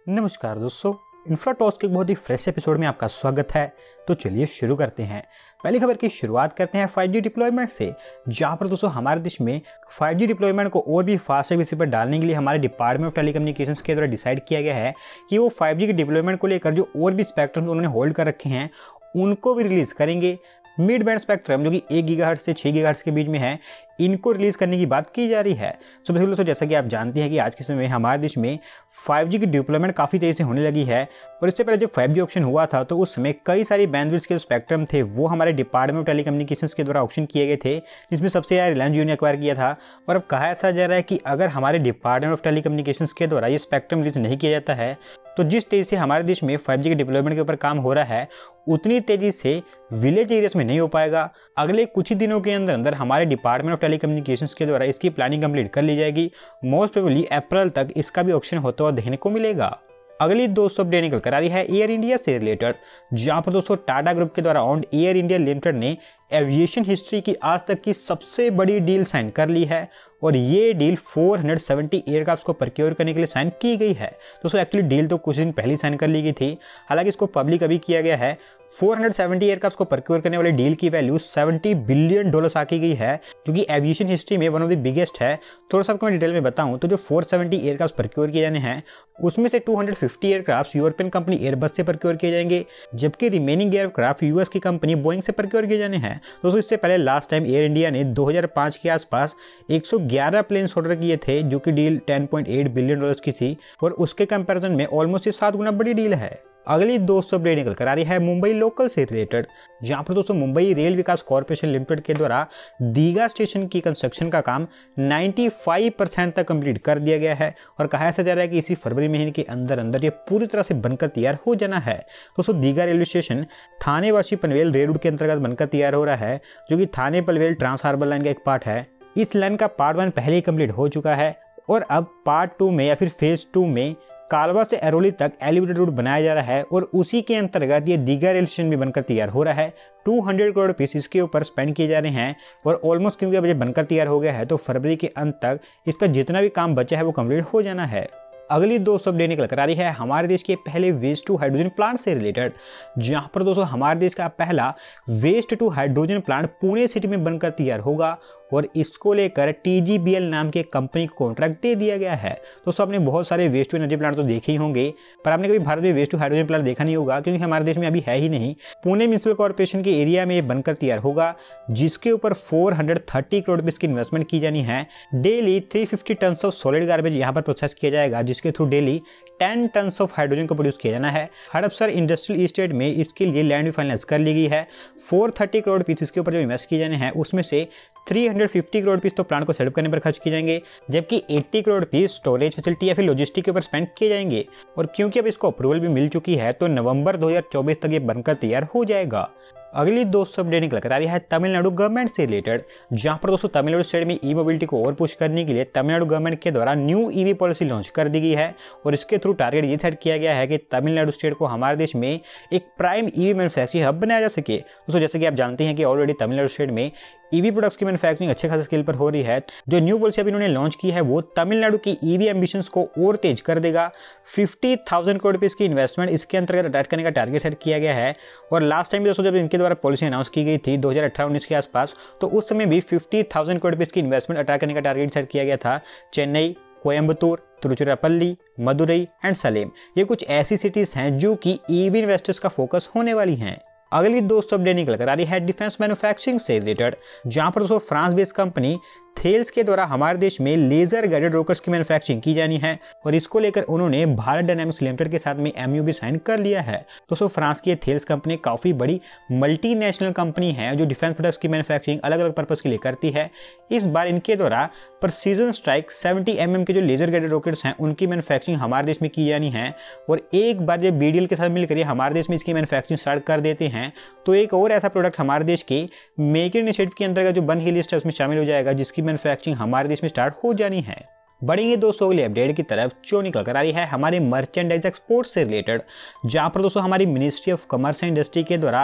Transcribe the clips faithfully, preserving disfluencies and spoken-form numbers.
नमस्कार दोस्तों, इंफ्राटॉक्स के एक बहुत ही फ्रेश एपिसोड में आपका स्वागत है। तो चलिए शुरू करते हैं। पहली खबर की शुरुआत करते हैं फाइव जी डिप्लॉयमेंट से, जहां पर दोस्तों हमारे देश में फाइव जी डिप्लॉयमेंट को और भी फास्ट बेसिस पर डालने के लिए हमारे डिपार्टमेंट ऑफ टेलीकम्युनिकेशंस के द्वारा डिसाइड किया गया है कि वो फाइव जी के डिप्लॉयमेंट को लेकर जो और भी स्पेक्ट्रम उन्होंने होल्ड कर रखे हैं उनको भी रिलीज करेंगे। मिड बैंड स्पेक्ट्रम जो कि एक गीगाहर्ट्ज से छह गीगाहर्ट्ज के बीच में है, इनको रिलीज करने की बात की जा रही है। सो बेसिकली दोस्तों जैसा कि आप जानते हैं कि आज के समय में हमारे देश में फाइव जी की डिप्लॉयमेंट काफ़ी तेज़ी से होने लगी है। और इससे पहले जब फाइव जी ऑक्शन हुआ था तो उस समय कई सारी बैंडविड्थ के स्पेक्ट्रम थे वो हमारे डिपार्टमेंट ऑफ टेलीकम्युनिकेशंस के द्वारा ऑक्शन किए गए थे, जिसमें सबसे ज़्यादा रिलायंस जियो ने एक्वायर किया था। और अब कहा ऐसा जा रहा है कि अगर हमारे डिपार्टमेंट ऑफ टेलीकम्युनिकेशंस के द्वारा ये स्पेक्ट्रम रिलीज नहीं किया जाता है तो जिस तेज़ी से हमारे देश में फाइव जी के डिप्लॉयमेंट के ऊपर काम हो रहा है उतनी तेज़ी से विलेज एरियाज में नहीं हो पाएगा। अगले कुछ ही दिनों के अंदर अंदर हमारे डिपार्टमेंट ऑफ टेलीकम्युनिकेशंस के द्वारा इसकी प्लानिंग कंप्लीट कर ली जाएगी। मोस्ट प्रोबेबली अप्रैल तक इसका भी ऑप्शन होता हुआ देखने को मिलेगा। अगली दोस्तों अपडेट निकल कर आ रही है एयर इंडिया से रिलेटेड, जहां पर दोस्तों टाटा ग्रुप के द्वारा ओन्ड एयर इंडिया लिमिटेड ने एविएशन हिस्ट्री की आज तक की सबसे बड़ी डील साइन कर ली है। और ये डील चार सौ सत्तर एयरक्राफ्ट को प्रक्योर करने के लिए साइन की गई है। दोस्तों एक्चुअली डील तो कुछ दिन पहले साइन कर ली गई थी, हालांकि इसको पब्लिक अभी किया गया है। चार सौ सत्तर एयरक्राफ्ट को प्रक्योर करने वाले डील की वैल्यू सत्तर बिलियन डॉलर्स आकी गई है, जो कि एविएशन हिस्ट्री में वन ऑफ द बिगेस्ट है। थोड़ा सा आपको मैं डिटेल में बताऊं तो जो चार सौ सत्तर एयरक्राफ्ट प्रक्योर किए जाने हैं उसमें से दो सौ पचास एयरक्राफ्ट यूरोपियन कंपनी एयरबस से प्रक्योर किए जाएंगे, जबकि रिमेनिंग एयरक्राफ्ट यूएस की कंपनी बोइंग से प्रक्योर किए जाने हैं। दोस्तों इससे पहले लास्ट टाइम एयर इंडिया ने दो हज़ार पाँच के आसपास एक सौ ग्यारह प्लेन्स ऑर्डर किए थे, जो कि डील दस पॉइंट आठ बिलियन डॉलर्स की थी और उसके कंपैरिजन में ऑलमोस्ट ये सात गुना बड़ी डील है। अगली दोस्तों अपडेट निकल कर आ रही है मुंबई लोकल से रिलेटेड, जहां पर दोस्तों Mumbai rail Vikas corporation limited के द्वारा दीघा स्टेशन की कंस्ट्रक्शन का काम पचानवे परसेंट तक कंप्लीट कर दिया गया है। और कहा ऐसा जा रहा है कि इसी फरवरी महीने के अंदर अंदर ये पूरी तरह से बनकर तैयार हो जाना है। दोस्तों Digha railway station Thane Vashi Panvel rail route के अंतर्गत बनकर तैयार हो रहा है, जो कि Thane Panvel trans harbour line का एक पार्ट है। इस लाइन का पार्ट वन पहले ही कंप्लीट हो चुका है और अब पार्ट टू में या फिर फेज टू में कालवा से एरोली तक एलिवेटेड रूट बनाया जा रहा है और उसी के अंतर्गत ये दीघा रेल स्टेशन भी बनकर तैयार हो रहा है। दो सौ करोड़ रुपीस इसके ऊपर स्पेंड किए जा रहे हैं और ऑलमोस्ट क्योंकि अब ये बनकर तैयार हो गया है तो फरवरी के अंत तक इसका जितना भी काम बचा है वो कंप्लीट हो जाना है। अगली दोस्तों अपडेट निकल कर आ रही है हमारे देश के पहले वेस्ट टू हाइड्रोजन प्लांट से रिलेटेड, जहां पर दोस्तों हमारे देश का पहला waste to hydrogen plant Pune city में बनकर तैयार होगा और इसको लेकर टी जी बी एल नाम की कंपनी को कॉन्ट्रैक्ट दे दिया गया है। दोस्तों आपने बहुत सारे वेस्ट टू एनर्जी प्लांट तो देखे ही होंगे, पर आपने कभी भारत में वेस्ट टू हाइड्रोजन प्लांट देखा नहीं होगा, क्योंकि हमारे देश में अभी है ही नहीं। पुणे म्यूनिसिपल कॉर्पोरेशन के एरिया में ये बनकर तैयार होगा, जिसके ऊपर चार सौ तीस करोड़ रुपए की इन्वेस्टमेंट की जानी है। डेली तीन सौ पचास टन ऑफ सॉलिड गार्बेज यहाँ पर प्रोसेस किया जाएगा, जिसके थ्रू डेली दस टन्स ऑफ हाइड्रोजन को प्रोड्यूस किया जाना है। हड़पसर इंडस्ट्रियल इस्टेट में इसके लिए लैंड भी फाइनलाइज कर ली गई है। चार सौ तीस करोड़ रुपीस इसके ऊपर जो इन्वेस्ट किए जाने हैं उसमें से तीन सौ पचास करोड़ रुपीस तो प्लांट को सेटअप करने पर खर्च किए जाएंगे, जबकि अस्सी करोड़ रुपीस स्टोरेज फैसिलिटी या फिर लॉजिस्टिक के ऊपर स्पेंड किए जाएंगे। और क्योंकि अब इसको अप्रूवल भी मिल चुकी है तो नवंबर दो हज़ार चौबीस तक ये बनकर तैयार हो जाएगा। अगली दोस्तों अपडेट निकल कर आ रही है तमिलनाडु गवर्नमेंट से रिलेटेड, जहां पर दोस्तों तमिलनाडु स्टेट में ई मोबिलिटी को और पुश करने के लिए तमिलनाडु गवर्नमेंट के द्वारा न्यू ईवी पॉलिसी लॉन्च कर दी गई है। और इसके थ्रू टारगेट ये सेट किया गया है कि तमिलनाडु स्टेट को हमारे देश में एक प्राइम ईवी मैन्युफैक्चरिंग हब बनाया जा सके। दोस्तों जैसे कि आप जानते हैं कि ऑलरेडी तमिलनाडु स्टेट में ईवी प्रोडक्ट्स की मैन्युफैक्चरिंग अच्छे खासे स्केल पर हो रही है। जो न्यू पॉलिसी अभी इन्होंने लॉन्च की है वो तमिलनाडु की ईवी एम्बिशंस को और तेज कर देगा। पचास हज़ार करोड़ रुपए की इन्वेस्टमेंट इसके अंतर्गत अटैच करने का टारगेट सेट किया गया है। और लास्ट टाइम भी दोस्तों जब इनके द्वारा पॉलिसी अनाउंस की गई थी दो हज़ार अठारह उन्नीस के आसपास, तो उस समय भी पचास हज़ार करोड़ रुपए की इन्वेस्टमेंट अटैच करने का टारगेट सेट किया गया था। चेन्नई, कोयम्बतूर, तिरुचिरापल्ली, मदुरई एंड सलेम, ये कुछ ऐसी सिटीज हैं जो कि ईवी इन्वेस्टर्स का फोकस होने वाली हैं। अगली दोस्तों अपडेट निकल कर आ रही है डिफेंस मैन्युफैक्चरिंग से रिलेटेड, जहां पर दोस्तों फ्रांस बेस्ड कंपनी थेल्स के द्वारा हमारे देश में लेजर गाइडेड रॉकेट्स की मैन्युफैक्चरिंग की जानी है और इसको लेकर उन्होंने भारत डायनामिक्स लिमिटेड के साथ में एमयू भी साइन कर लिया है। दोस्तों फ्रांस की थेल्स कंपनी काफी बड़ी मल्टीनेशनल कंपनी है जो डिफेंस प्रोडक्ट्स की मैन्युफैक्चरिंग अलग अलग पर्पज के लिए करती है। इस बार इनके द्वारा प्रिसीजन स्ट्राइक सत्तर एम एम के जो लेजर गाइडेड रॉकेट्स हैं उनकी मैन्युफैक्चरिंग हमारे देश में की जानी है। और एक बार जब बीडीएल के साथ मिलकर ये हमारे देश में इसकी मैन्युफैक्चरिंग स्टार्ट कर देते हैं तो एक और ऐसा प्रोडक्ट हमारे देश के मेक इन इनिशिएटिव के अंतर्गत जो बन की लिस्ट है उसमें शामिल हो जाएगा, जिसकी मैन्युफैक्चरिंग हमारे देश में स्टार्ट हो जानी है। बढ़ेंगे दोस्तों अगले अपडेट की तरफ, जो निकल कर आ रही है हमारे मर्चेंडाइज एक्सपोर्ट से रिलेटेड, जहां पर दोस्तों हमारी ministry of commerce and industry के द्वारा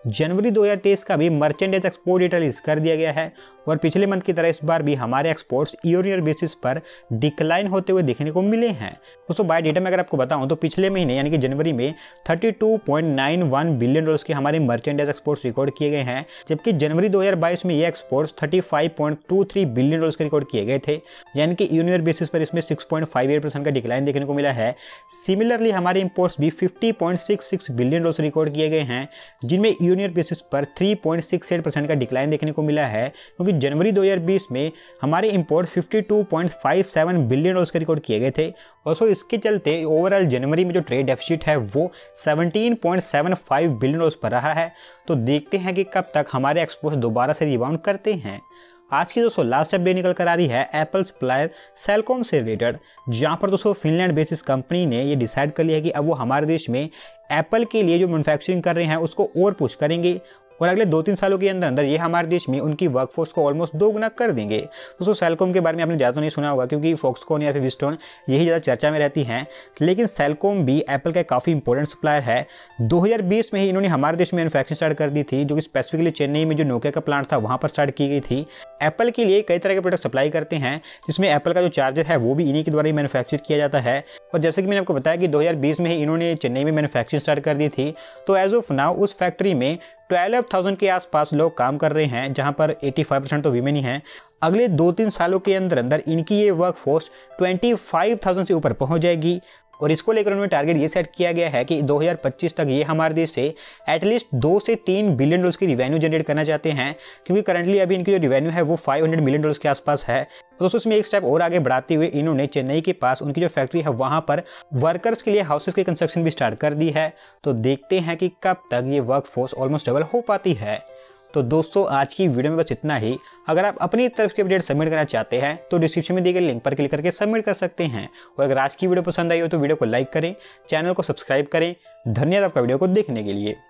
जनवरी दो हज़ार तेईस का भी मर्चेंडाइज एक्सपोर्ट डेटा रिलीज कर दिया गया है और पिछले मंथ की तरह इस बार भी हमारे एक्सपोर्ट्स ईयर ईयर बेसिस पर डिक्लाइन होते हुए देखने को मिले हैं। दोस्तों बाय डेटा में अगर आपको बताऊं तो पिछले महीने यानी कि जनवरी में बत्तीस पॉइंट नौ एक बिलियन डॉलर्स के हमारे मर्चेंडाइज एक्सपोर्ट्स रिकॉर्ड किए गए हैं, जबकि जनवरी दो हज़ार बाईस में ये एक्सपोर्ट्स पैंतीस पॉइंट दो तीन बिलियन डॉलर्स के रिकॉर्ड किए गए थे, यानी कि ईयर ईयर बेसिस पर इसमें छह पॉइंट पाँच आठ परसेंट का डिक्लाइन देखने को मिला है। सिमिलरली हमारे इंपोर्ट्स भी पचास पॉइंट छह छह बिलियन डॉलर्स रिकॉर्ड किए गए हैं, जिनमें ईयर ईयर बेसिस पर तीन पॉइंट छह आठ परसेंट का डिक्लाइन देखने को मिला है, क्योंकि जनवरी दो हज़ार बीस में हमारे इंपोर्ट बावन पॉइंट सत्तावन बिलियन डॉलर्स के रिकॉर्ड किए गए थे। और सो इसके चलते ओवरऑल जनवरी में जो ट्रेड डेफिसिट है वो सत्रह पॉइंट सात पाँच बिलियन डॉलर्स पर रहा है। तो देखते हैं कि कब तक हमारे एक्सपोर्ट्स दोबारा से रिबाउंड करते हैं। आज की दोस्तों लास्ट अपडेट निकल कर आ रही है एप्पल सप्लायर सेलकॉम से रिलेटेड, जहां पर दोस्तों फिनलैंड बेसिस कंपनी ने ये डिसाइड कर लिया है कि अब वो हमारे देश में एप्पल के लिए जो मैन्युफैक्चरिंग कर रहे हैं उसको और पुश करेंगे और अगले दो तीन सालों के अंदर अंदर ये हमारे देश में उनकी वर्कफोर्स को ऑलमोस्ट दो गुना कर देंगे। दोस्तों सेलकॉम के बारे में आपने ज़्यादा नहीं सुना होगा क्योंकि फॉक्सकॉन या फिर विस्टोन यही ज़्यादा चर्चा में रहती हैं, लेकिन सेलकॉम भी एप्पल का काफ़ी इंपॉर्टेंट सप्लायर है। दो हज़ार बीस में ही इन्होंने हमारे देश में मैन्युफैक्चरिंग स्टार्ट कर दी थी, जो कि स्पेसिफिकली चेन्नई में जो नोकिया का प्लांट था वहाँ पर स्टार्ट की गई थी। एप्पल के लिए कई तरह के प्रोडक्ट सप्लाई करते हैं, जिसमें एप्पल का जो चार्जर है वो भी इन्हीं के द्वारा ही मैन्युफैक्चर किया जाता है। और जैसे कि मैंने आपको बताया कि दो हज़ार बीस में ही इन्होंने चेन्नई में मैन्युफैक्चरिंग स्टार्ट कर दी थी, तो एज ऑफ नाउ उस फैक्ट्री में बारह हज़ार के आसपास लोग काम कर रहे हैं, जहां पर पचासी परसेंट तो वीमेन ही हैं। अगले दो तीन सालों के अंदर अंदर इनकी ये वर्कफोर्स पच्चीस हज़ार से ऊपर पहुंच जाएगी और इसको लेकर उन्होंने टारगेट ये सेट किया गया है कि दो हज़ार पच्चीस तक ये हमारे देश से एटलीस्ट दो से तीन बिलियन डॉलर्स की रिवेन्यू जनरेट करना चाहते हैं, क्योंकि करंटली अभी इनकी जो रिवेन्यू है वो पाँच सौ मिलियन डॉलर्स के आसपास है। दोस्तों इसमें एक स्टेप और आगे बढ़ाते हुए इन्होंने चेन्नई के पास उनकी जो फैक्ट्री है वहां पर वर्कर्स के लिए हाउसेस की कंस्ट्रक्शन भी स्टार्ट कर दी है। तो देखते हैं कि कब तक ये वर्कफोर्स ऑलमोस्ट डबल हो पाती है। तो दोस्तों आज की वीडियो में बस इतना ही। अगर आप अपनी तरफ की अपडेट सबमिट करना चाहते हैं तो डिस्क्रिप्शन में दिए गए लिंक पर क्लिक करके सबमिट कर सकते हैं। और अगर आज की वीडियो पसंद आई हो तो वीडियो को लाइक करें, चैनल को सब्सक्राइब करें। धन्यवाद आपका वीडियो को देखने के लिए।